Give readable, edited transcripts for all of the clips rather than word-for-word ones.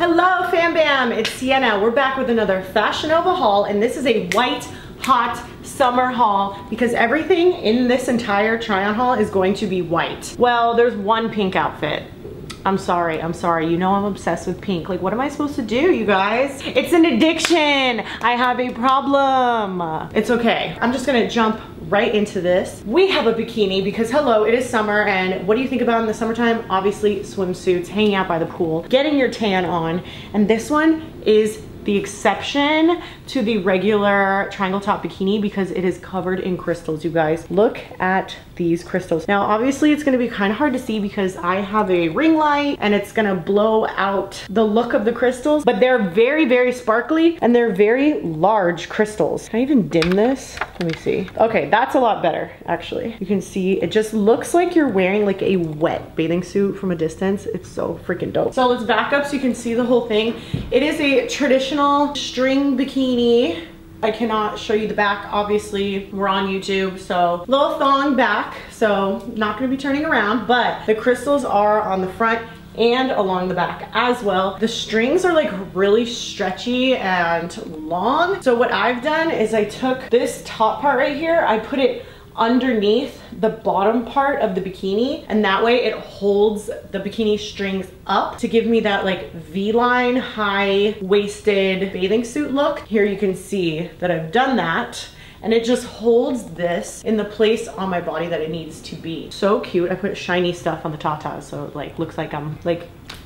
Hello Fam Bam, it's Sienna. We're back with another Fashion Nova haul, and this is a white hot summer haul because everything in this entire try on haul is going to be white. Well, there's one pink outfit. I'm sorry. You know I'm obsessed with pink. Like, what am I supposed to do, you guys? It's an addiction. I have a problem. It's okay. I'm just gonna jump right into this. We have a bikini because hello, it is summer, and what do you think about in the summertime? Obviously swimsuits, hanging out by the pool, getting your tan on, and this one is the exception to the regular triangle top bikini because it is covered in crystals, you guys. Look at these crystals. Now, obviously it's gonna be kind of hard to see because I have a ring light and it's gonna blow out the look of the crystals, but they're very, very sparkly and they're very large crystals. Can I even dim this? Let me see. Okay, that's a lot better, actually. You can see it just looks like you're wearing like a wet bathing suit from a distance. It's so freaking dope. So let's back up so you can see the whole thing. It is a traditional string bikini. I cannot show you the back, obviously we're on YouTube, so little thong back, so not gonna be turning around, but the crystals are on the front and along the back as well. The strings are like really stretchy and long. So what I've done is I took this top part right here, I put it underneath the bottom part of the bikini, and that way it holds the bikini strings up to give me that like V-line high-waisted bathing suit look. Here you can see that I've done that, and it just holds this in the place on my body that it needs to be. So cute. I put shiny stuff on the tatas so it like looks like I'm like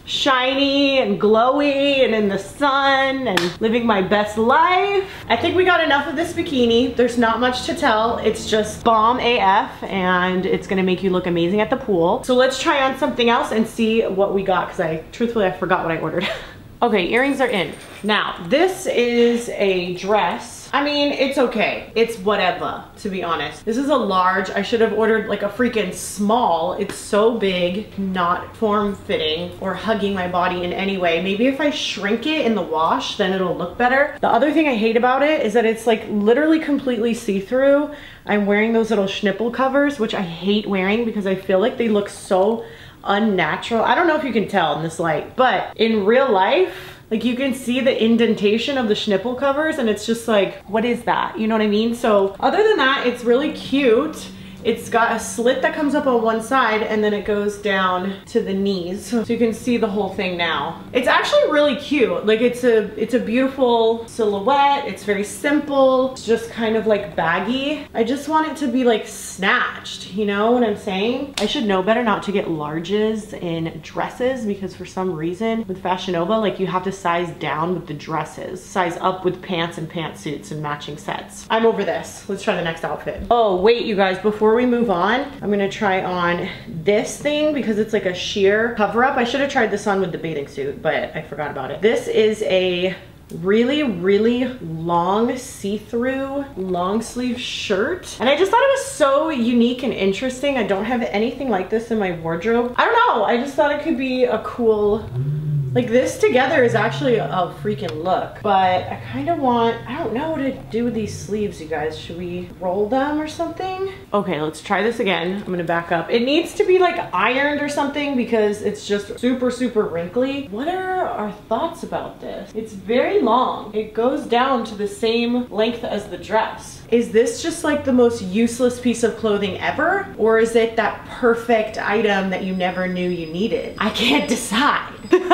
shiny and glowy and in the sun and living my best life. I think we got enough of this bikini. There's not much to tell. It's just bomb AF and it's gonna make you look amazing at the pool. So let's try on something else and see what we got because truthfully I forgot what I ordered. Okay, earrings are in. Now, this is a dress. I mean, it's okay. It's whatever, to be honest. This is a large. I should have ordered like a freaking small. It's so big, not form-fitting or hugging my body in any way. Maybe if I shrink it in the wash, then it'll look better. The other thing I hate about it is that it's like literally completely see-through. I'm wearing those little schnipple covers, which I hate wearing because I feel like they look so unnatural. I don't know if you can tell in this light, but in real life, like you can see the indentation of the schnipple covers and it's just like, what is that? You know what I mean? So other than that, it's really cute. It's got a slit that comes up on one side and then it goes down to the knees. So you can see the whole thing now. It's actually really cute. Like it's a beautiful silhouette. It's very simple. It's just kind of like baggy. I just want it to be like snatched. You know what I'm saying? I should know better not to get larges in dresses because for some reason with Fashion Nova, like you have to size down with the dresses, size up with pants and pantsuits and matching sets. I'm over this. Let's try the next outfit. Oh, wait, you guys, before we move on, I'm gonna try on this thing because it's like a sheer cover up. I should have tried this on with the bathing suit, but I forgot about it. This is a really, really long see-through long sleeve shirt. And I just thought it was so unique and interesting. I don't have anything like this in my wardrobe. I don't know, I just thought it could be a cool, like this together is actually a freaking look, but I kind of want, I don't know what to do with these sleeves, you guys. Should we roll them or something? Okay, let's try this again. I'm gonna back up. It needs to be like ironed or something because it's just super, super wrinkly. What are our thoughts about this? It's very long. It goes down to the same length as the dress. Is this just like the most useless piece of clothing ever? Or is it that perfect item that you never knew you needed? I can't decide.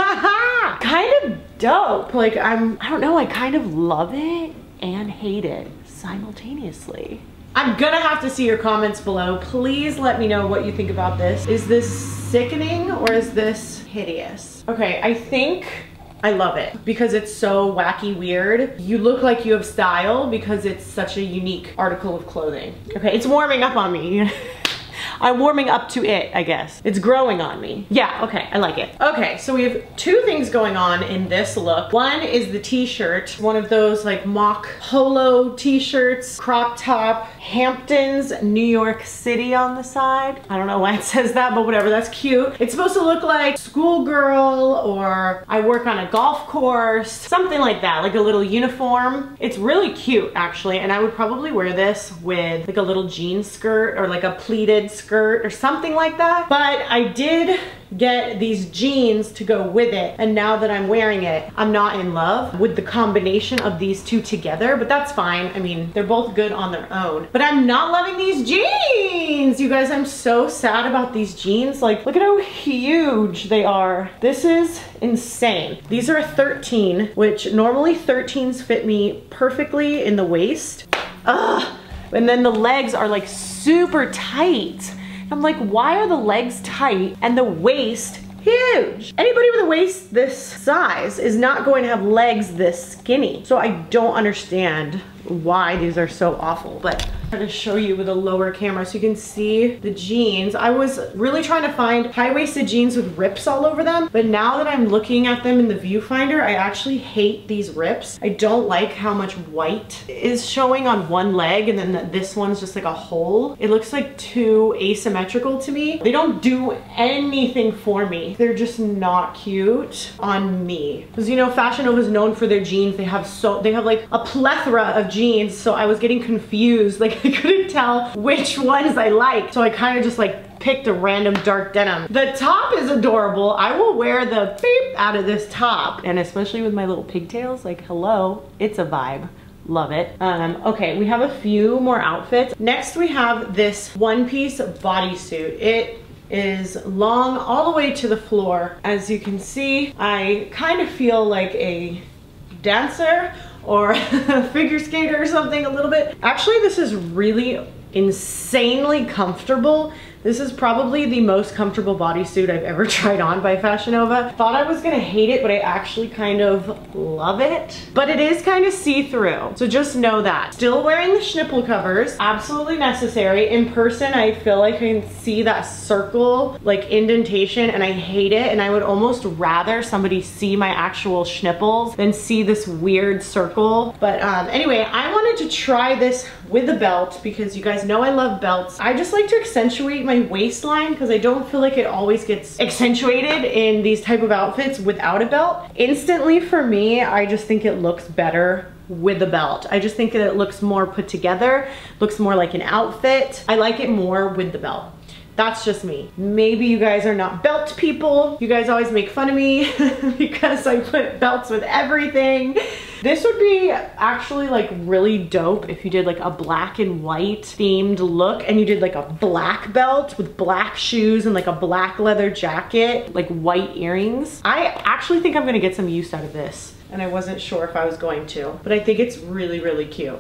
Kind of dope. Like I don't know, I kind of love it and hate it simultaneously. I'm gonna have to see your comments below. Please let me know what you think about this. Is this sickening or is this hideous? Okay, I think I love it because it's so wacky weird. You look like you have style because it's such a unique article of clothing. Okay, it's warming up on me. I'm warming up to it, I guess. It's growing on me. Yeah, okay, I like it. Okay, so we have two things going on in this look. One is the t-shirt, one of those like mock polo t-shirts, crop top, Hamptons, New York City on the side. I don't know why it says that, but whatever, that's cute. It's supposed to look like schoolgirl or I work on a golf course, something like that, like a little uniform. It's really cute actually, and I would probably wear this with like a little jean skirt or like a pleated skirt or something like that. But I did get these jeans to go with it. And now that I'm wearing it, I'm not in love with the combination of these two together, but that's fine. I mean, they're both good on their own, but I'm not loving these jeans. You guys, I'm so sad about these jeans. Like, look at how huge they are. This is insane. These are a 13, which normally 13s fit me perfectly in the waist. Ugh. And then the legs are like super tight. I'm like, why are the legs tight and the waist huge? Anybody with a waist this size is not going to have legs this skinny. So I don't understand why these are so awful, but I'm gonna show you with a lower camera so you can see the jeans. I was really trying to find high-waisted jeans with rips all over them, but now that I'm looking at them in the viewfinder, I actually hate these rips. I don't like how much white is showing on one leg and then this one's just like a hole. It looks like too asymmetrical to me. They don't do anything for me. They're just not cute on me. Because you know, Fashion Nova is known for their jeans. They have like a plethora of jeans, so I was getting confused. Like, I couldn't tell which ones I liked, so I kind of just like picked a random dark denim. The top is adorable. I will wear the beep out of this top, and especially with my little pigtails, like, hello, it's a vibe. Love it. Okay, we have a few more outfits. Next we have this one-piece bodysuit. It is long all the way to the floor. As you can see, I kind of feel like a dancer or a figure skater or something a little bit. Actually, this is really insanely comfortable. This is probably the most comfortable bodysuit I've ever tried on by Fashion Nova. Thought I was gonna hate it, but I actually kind of love it. But it is kind of see-through, so just know that. Still wearing the schnipple covers, absolutely necessary. In person, I feel like I can see that circle, like indentation, and I hate it. And I would almost rather somebody see my actual schnipples than see this weird circle. But anyway, I wanted to try this with a belt because you guys know I love belts. I just like to accentuate my waistline because I don't feel like it always gets accentuated in these type of outfits without a belt. Instantly for me, I just think it looks better with a belt. I just think that it looks more put together, looks more like an outfit. I like it more with the belt. That's just me. Maybe you guys are not belt people. You guys always make fun of me because I put belts with everything. This would be actually like really dope if you did like a black and white themed look and you did like a black belt with black shoes and like a black leather jacket, like white earrings. I actually think I'm gonna get some use out of this, and I wasn't sure if I was going to, but I think it's really, really cute.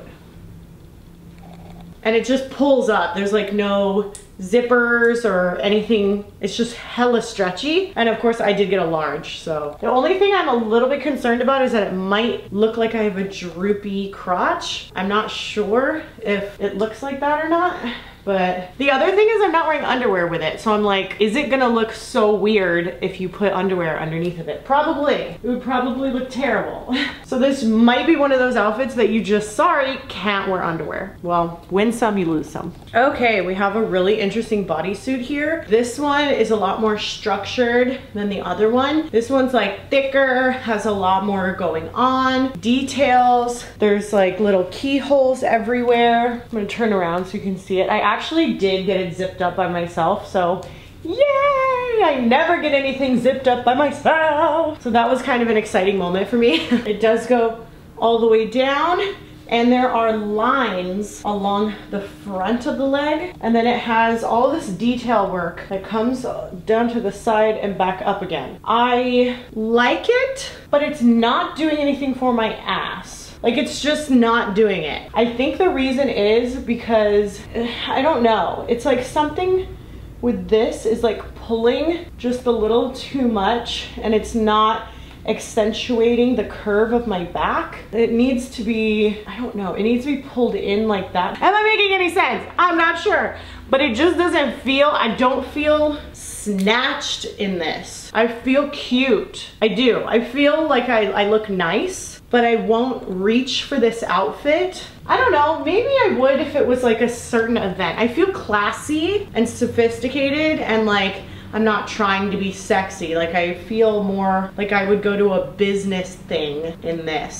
And it just pulls up. There's like no zippers or anything. It's just hella stretchy. And of course I did get a large, so. The only thing I'm a little bit concerned about is that it might look like I have a droopy crotch. I'm not sure if it looks like that or not. But the other thing is I'm not wearing underwear with it. So I'm like, is it gonna look so weird if you put underwear underneath of it? Probably. It would probably look terrible. So this might be one of those outfits that you just, sorry, can't wear underwear. Well, win some, you lose some. Okay, we have a really interesting bodysuit here. This one is a lot more structured than the other one. This one's like thicker, has a lot more going on. Details, there's like little keyholes everywhere. I'm gonna turn around so you can see it. I actually did get it zipped up by myself, so yay! I never get anything zipped up by myself. So that was kind of an exciting moment for me. It does go all the way down, and there are lines along the front of the leg, and then it has all this detail work that comes down to the side and back up again. I like it, but it's not doing anything for my ass. Like, it's just not doing it. I think the reason is because, I don't know. It's like something with this is like pulling just a little too much, and it's not accentuating the curve of my back. It needs to be, I don't know, it needs to be pulled in like that. Am I making any sense? I'm not sure, but it just doesn't feel, I don't feel snatched in this. I feel cute. I do. I feel like I look nice, but I won't reach for this outfit. I don't know, maybe I would if it was like a certain event. I feel classy and sophisticated, and like I'm not trying to be sexy. Like, I feel more like I would go to a business thing in this.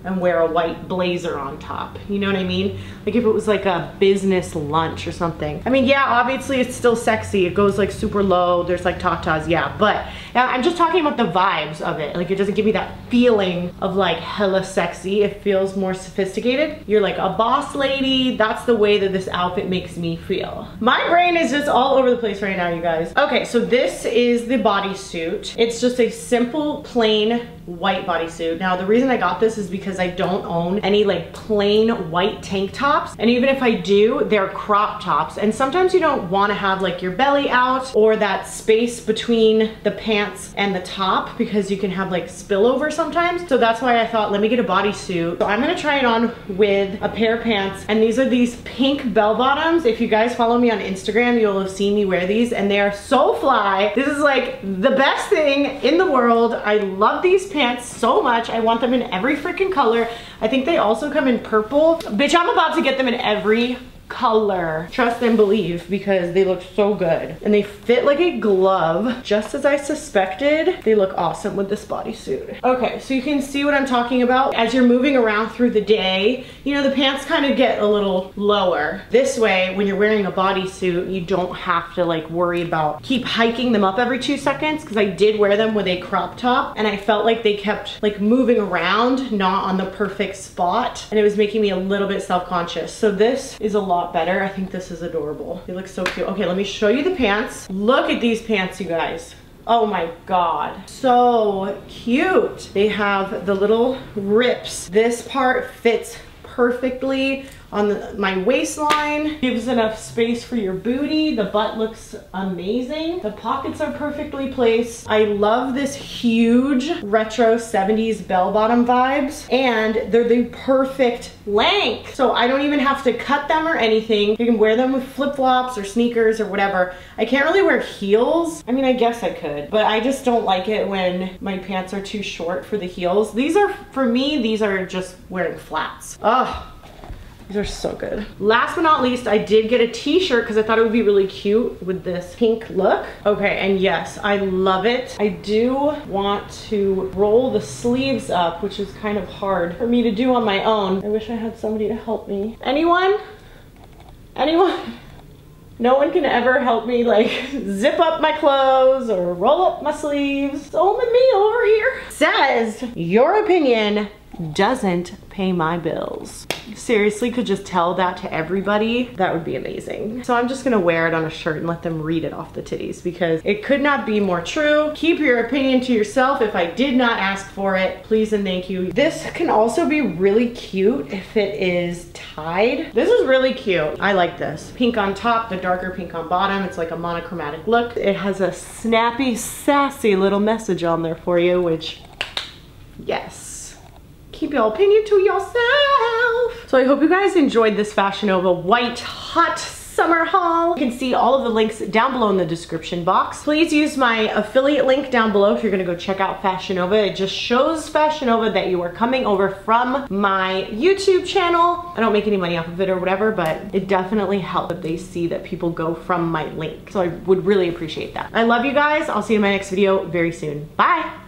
and wear a white blazer on top. You know what I mean? Like if it was like a business lunch or something. I mean, yeah, obviously it's still sexy. It goes like super low. There's like tatas, yeah. But I'm just talking about the vibes of it. Like it doesn't give me that feeling of like hella sexy. It feels more sophisticated. You're like a boss lady. That's the way that this outfit makes me feel. My brain is just all over the place right now, you guys. Okay, so this is the bodysuit. It's just a simple, plain white bodysuit. Now, the reason I got this is because I don't own any like plain white tank tops. And even if I do, they're crop tops. And sometimes you don't want to have like your belly out or that space between the pants and the top because you can have like spillover sometimes. So that's why I thought, let me get a bodysuit. So I'm gonna try it on with a pair of pants. And these are these pink bell bottoms. If you guys follow me on Instagram, you'll have seen me wear these and they are so fly. This is like the best thing in the world. I love these pants so much. I want them in every freaking color. I think they also come in purple. Bitch, I'm about to get them in every color. Trust and believe, because they look so good. And they fit like a glove, just as I suspected. They look awesome with this bodysuit. Okay, so you can see what I'm talking about. As you're moving around through the day, you know, the pants kind of get a little lower. This way, when you're wearing a bodysuit, you don't have to like worry about keep hiking them up every 2 seconds, because I did wear them with a crop top and I felt like they kept like moving around, not on the perfect spot, and it was making me a little bit self-conscious. So this is a lot better. I think this is adorable. They look so cute. Okay, let me show you the pants. Look at these pants, you guys. Oh my God, so cute. They have the little rips. This part fits perfectly on my waistline, gives enough space for your booty. The butt looks amazing. The pockets are perfectly placed. I love this huge retro 70s bell bottom vibes, and they're the perfect length. So I don't even have to cut them or anything. You can wear them with flip-flops or sneakers or whatever. I can't really wear heels. I mean, I guess I could, but I just don't like it when my pants are too short for the heels. These are, for me, these are just wearing flats. Ugh. These are so good. Last but not least, I did get a t-shirt because I thought it would be really cute with this pink look. Okay, and yes, I love it. I do want to roll the sleeves up, which is kind of hard for me to do on my own. I wish I had somebody to help me. Anyone? Anyone? No one can ever help me like zip up my clothes or roll up my sleeves. It's only me over here. Says, your opinion doesn't pay my bills. Seriously, could just tell that to everybody. That would be amazing. So I'm just gonna wear it on a shirt and let them read it off the titties, because it could not be more true. Keep your opinion to yourself. If I did not ask for it, please and thank you. This can also be really cute if it is tied. This is really cute. I like this. Pink on top, the darker pink on bottom. It's like a monochromatic look. It has a snappy, sassy little message on there for you, which, yes. Keep your opinion to yourself. So I hope you guys enjoyed this Fashion Nova white hot summer haul. You can see all of the links down below in the description box. Please use my affiliate link down below if you're gonna go check out Fashion Nova. It just shows Fashion Nova that you are coming over from my YouTube channel. I don't make any money off of it or whatever, but it definitely helps if they see that people go from my link. So I would really appreciate that. I love you guys. I'll see you in my next video very soon. Bye.